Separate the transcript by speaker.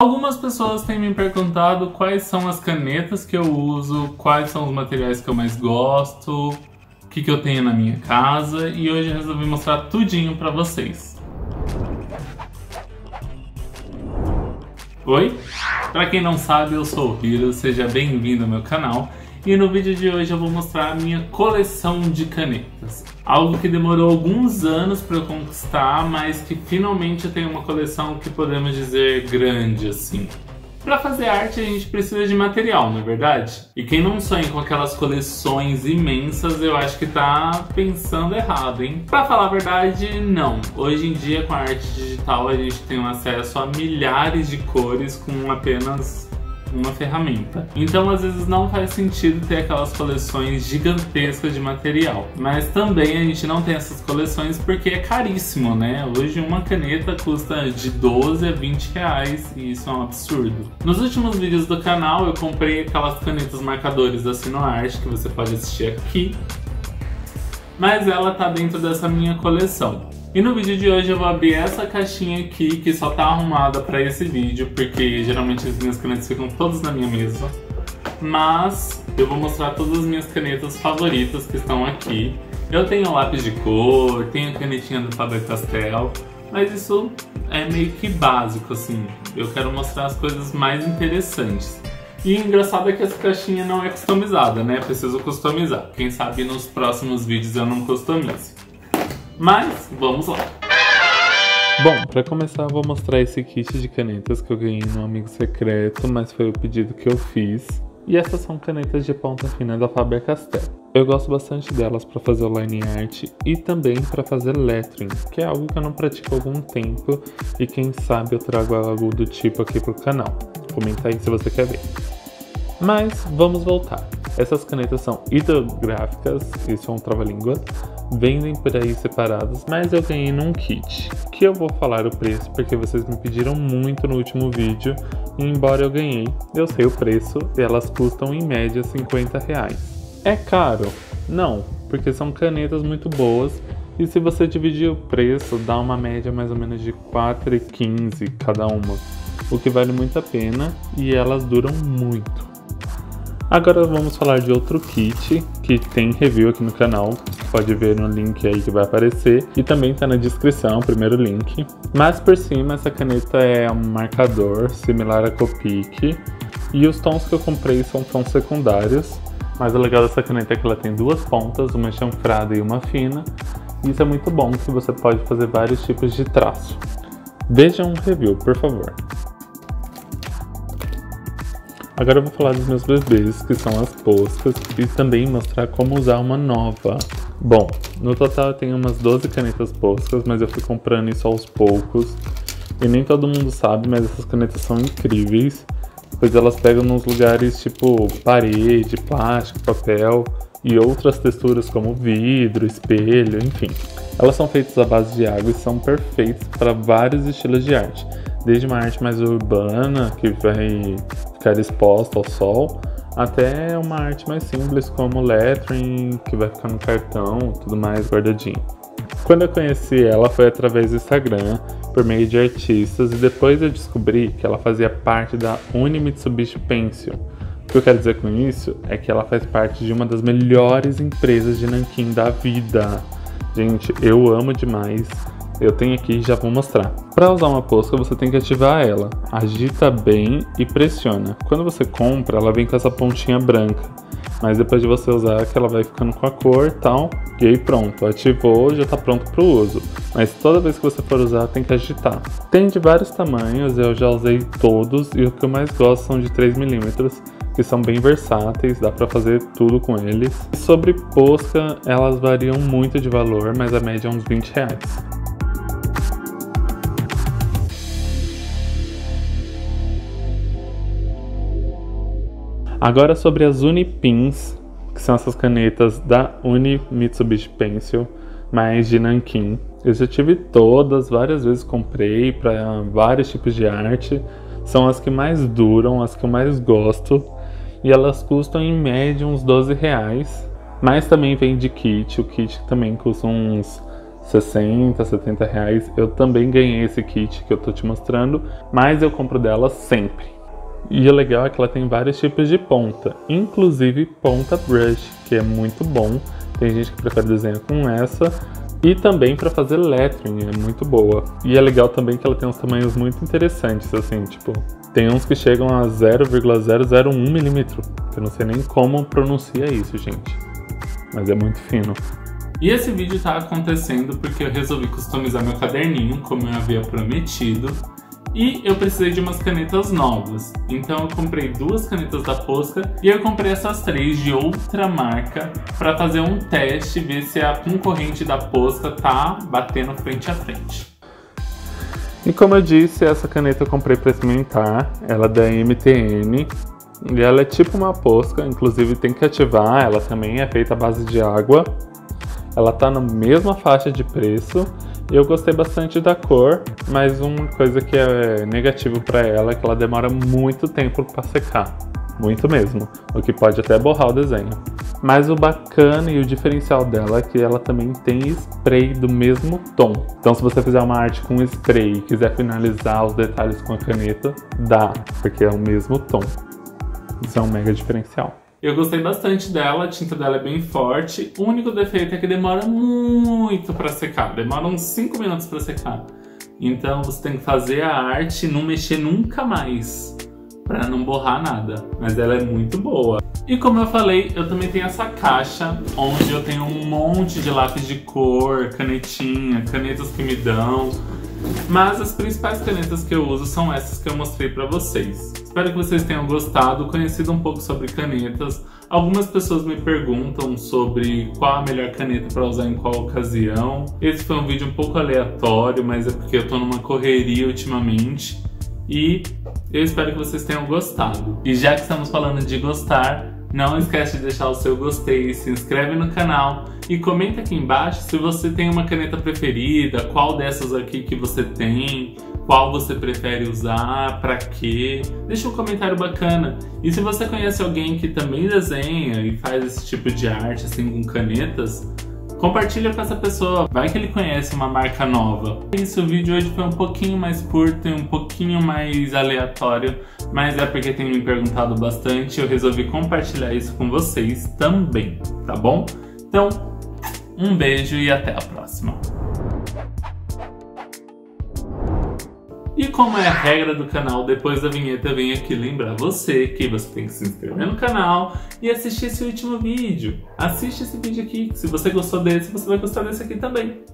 Speaker 1: Algumas pessoas têm me perguntado quais são as canetas que eu uso, quais são os materiais que eu mais gosto, o que eu tenho na minha casa, e hoje eu resolvi mostrar tudinho pra vocês. Oi? Pra quem não sabe, eu sou o Hiro, seja bem-vindo ao meu canal. E no vídeo de hoje eu vou mostrar a minha coleção de canetas. Algo que demorou alguns anos para eu conquistar, mas que finalmente eu tenho uma coleção que podemos dizer grande assim. Para fazer arte a gente precisa de material, não é verdade? E quem não sonha com aquelas coleções imensas, eu acho que tá pensando errado, hein? Pra falar a verdade, não. Hoje em dia com a arte digital a gente tem um acesso a milhares de cores com apenas uma ferramenta. Então às vezes não faz sentido ter aquelas coleções gigantescas de material. Mas também a gente não tem essas coleções porque é caríssimo, né? Hoje uma caneta custa de 12 a 20 reais e isso é um absurdo. Nos últimos vídeos do canal eu comprei aquelas canetas marcadores da Sinoarte que você pode assistir aqui. Mas ela tá dentro dessa minha coleção. E no vídeo de hoje eu vou abrir essa caixinha aqui, que só tá arrumada pra esse vídeo, porque geralmente as minhas canetas ficam todas na minha mesa. Mas eu vou mostrar todas as minhas canetas favoritas que estão aqui. Eu tenho lápis de cor, tenho a canetinha do Faber-Castell, mas isso é meio que básico, assim. Eu quero mostrar as coisas mais interessantes. E o engraçado é que essa caixinha não é customizada, né? Preciso customizar. Quem sabe nos próximos vídeos eu não customize. Mas, vamos lá! Bom, para começar eu vou mostrar esse kit de canetas que eu ganhei no Amigo Secreto, mas foi o pedido que eu fiz. E essas são canetas de ponta fina da Faber-Castell. Eu gosto bastante delas para fazer o line art e também para fazer lettering, que é algo que eu não pratico há algum tempo e quem sabe eu trago algo do tipo aqui pro canal. Comenta aí se você quer ver. Mas vamos voltar. Essas canetas são hidrográficas, isso é um trava-língua, vendem por aí separadas, mas eu ganhei num kit, que eu vou falar o preço porque vocês me pediram muito no último vídeo, e embora eu ganhei, eu sei o preço e elas custam em média 50 reais. É caro? Não, porque são canetas muito boas e se você dividir o preço dá uma média mais ou menos de 4,15 cada uma, o que vale muito a pena e elas duram muito. Agora vamos falar de outro kit que tem review aqui no canal, pode ver no link aí que vai aparecer e também tá na descrição, o primeiro link. Mas por cima essa caneta é um marcador similar a Copic e os tons que eu comprei são tons secundários, mas o legal dessa caneta é que ela tem duas pontas, uma chanfrada e uma fina, e isso é muito bom que você pode fazer vários tipos de traço. Vejam o review, por favor. Agora eu vou falar dos meus bebês, que são as Poscas, e também mostrar como usar uma nova. Bom, no total eu tenho umas 12 canetas Poscas, mas eu fui comprando isso aos poucos. E nem todo mundo sabe, mas essas canetas são incríveis, pois elas pegam nos lugares tipo parede, plástico, papel e outras texturas como vidro, espelho, enfim. Elas são feitas à base de água e são perfeitas para vários estilos de arte. Desde uma arte mais urbana, que vai ficar exposta ao sol, até uma arte mais simples como lettering, que vai ficar no cartão, tudo mais guardadinho. Quando eu conheci ela foi através do Instagram, por meio de artistas, e depois eu descobri que ela fazia parte da Uni Mitsubishi Pencil. O que eu quero dizer com isso é que ela faz parte de uma das melhores empresas de nanquim da vida. Gente, eu amo demais. Eu tenho aqui e já vou mostrar. Para usar uma Posca você tem que ativar ela, agita bem e pressiona. Quando você compra ela vem com essa pontinha branca, mas depois de você usar que ela vai ficando com a cor e tal, e aí pronto, ativou, já está pronto para o uso. Mas toda vez que você for usar tem que agitar. Tem de vários tamanhos, eu já usei todos e o que eu mais gosto são de 3mm, que são bem versáteis, dá para fazer tudo com eles. E sobre Posca, elas variam muito de valor, mas a média é uns 20 reais. Agora sobre as Unipins, que são essas canetas da Uni Mitsubishi Pencil, mas de nanquim. Eu já tive todas, várias vezes comprei para vários tipos de arte. São as que mais duram, as que eu mais gosto. E elas custam em média uns 12 reais. Mas também vem de kit, o kit também custa uns 60, 70 reais. Eu também ganhei esse kit que eu tô te mostrando, mas eu compro dela sempre. E o legal é que ela tem vários tipos de ponta, inclusive ponta brush, que é muito bom. Tem gente que prefere desenhar com essa. E também para fazer lettering, é muito boa. E é legal também que ela tem uns tamanhos muito interessantes, assim, tipo... Tem uns que chegam a 0,001 milímetro. Eu não sei nem como pronuncia isso, gente. Mas é muito fino. E esse vídeo tá acontecendo porque eu resolvi customizar meu caderninho, como eu havia prometido. E eu precisei de umas canetas novas. Então eu comprei 2 canetas da Posca e eu comprei essas 3 de outra marca para fazer um teste, ver se a concorrente da Posca tá batendo frente a frente. E como eu disse, essa caneta eu comprei para experimentar. Ela é da MTN e ela é tipo uma Posca, inclusive tem que ativar, ela também é feita à base de água. Ela tá na mesma faixa de preço. Eu gostei bastante da cor, mas uma coisa que é negativo para ela é que ela demora muito tempo para secar. Muito mesmo, o que pode até borrar o desenho. Mas o bacana e o diferencial dela é que ela também tem spray do mesmo tom. Então se você fizer uma arte com spray e quiser finalizar os detalhes com a caneta, dá, porque é o mesmo tom. Isso é um mega diferencial. Eu gostei bastante dela, a tinta dela é bem forte. O único defeito é que demora muito para secar, demora uns 5 minutos para secar. Então você tem que fazer a arte e não mexer nunca mais, para não borrar nada. Mas ela é muito boa. E como eu falei, eu também tenho essa caixa, onde eu tenho um monte de lápis de cor, canetinha, canetas que me dão. Mas as principais canetas que eu uso são essas que eu mostrei pra vocês. Espero que vocês tenham gostado, conhecido um pouco sobre canetas. Algumas pessoas me perguntam sobre qual a melhor caneta para usar em qual ocasião. Esse foi um vídeo um pouco aleatório, mas é porque eu tô numa correria ultimamente. E eu espero que vocês tenham gostado. E já que estamos falando de gostar, não esquece de deixar o seu gostei, se inscreve no canal e comenta aqui embaixo se você tem uma caneta preferida, qual dessas aqui que você tem, qual você prefere usar, pra quê. Deixa um comentário bacana. E se você conhece alguém que também desenha e faz esse tipo de arte assim com canetas, compartilha com essa pessoa, vai que ele conhece uma marca nova. Isso, o vídeo hoje foi um pouquinho mais curto e um pouquinho mais aleatório, mas é porque tem me perguntado bastante e eu resolvi compartilhar isso com vocês também, tá bom? Então, um beijo e até a próxima. E como é a regra do canal, depois da vinheta eu venho aqui lembrar você que você tem que se inscrever no canal e assistir esse último vídeo. Assiste esse vídeo aqui, que se você gostou desse, você vai gostar desse aqui também.